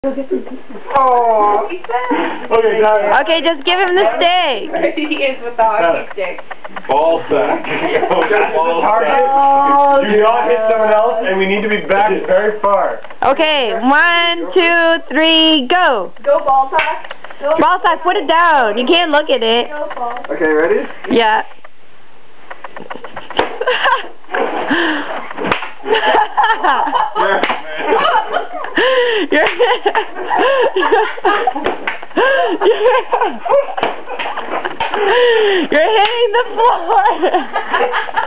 Oh, he's bad. Okay, just give him the stick. He is with the hockey stick. Ball sack. Ball sack. Oh, Do not hit someone else, and we need to be back very far. Okay, 1, 2, 3, go. Go ball sack. Go Ball sack, put it down. You can't look at it. Go ball. Okay, ready? Yeah. You're hitting the floor.